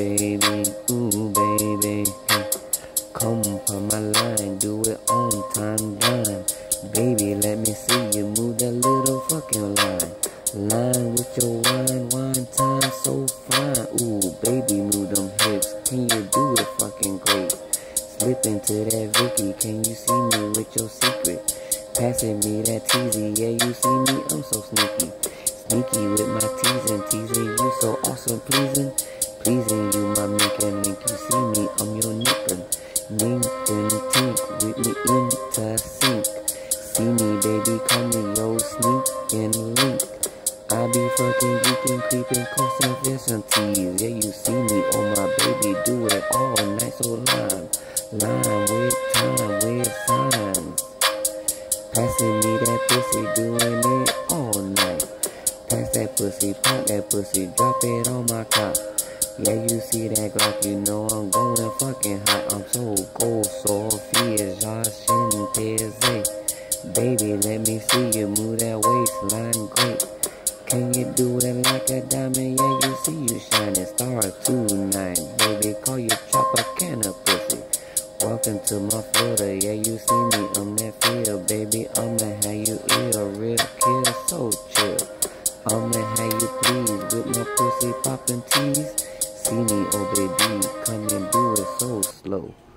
baby, hey. Come from my line, do it on time, done. Baby, let me see you move that little fucking line. Line with your wine time so fine. Ooh, baby, move them hips, can you do it fucking great? Slip into that Vicky, can you see me with your secret? Passing me that teasy, yeah, you see me, I'm so sneaky. Sneaky with my teasing you so awesome, pleasing you, my mink and link. You see me, I'm your nickin', nink and tink, with me into sync. See me, baby, call me yo sneak and link. I be fucking geeking, creeping, crossing facilities. Yeah, you see me, oh my baby, do it all night, so line with time, with signs. Passing me that pussy, doing it all night. Pass that pussy, pop that pussy, drop it on my cock. Yeah, you see that Glock, you know I'm going fucking hot. I'm so cold, so fierce, Josh and Pezze. Baby, let me see you move that waistline great. Can you do it like a diamond? Yeah, you see you shining star tonight. Baby, call you Tropicana pussy. Welcome to my Florida, yeah, you see me, I'm that field, baby, I'ma have you ill, real kill, so chill. I'ma have you please, with my pussy poppin' tease. See me, oh baby, come and do it so slow.